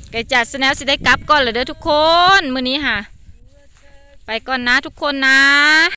ไก่จัดแนลสิได้กลับก่อนเลยเด้อทุกคนมื้อนี้ค่ะไปก่อนนะทุกคนนะ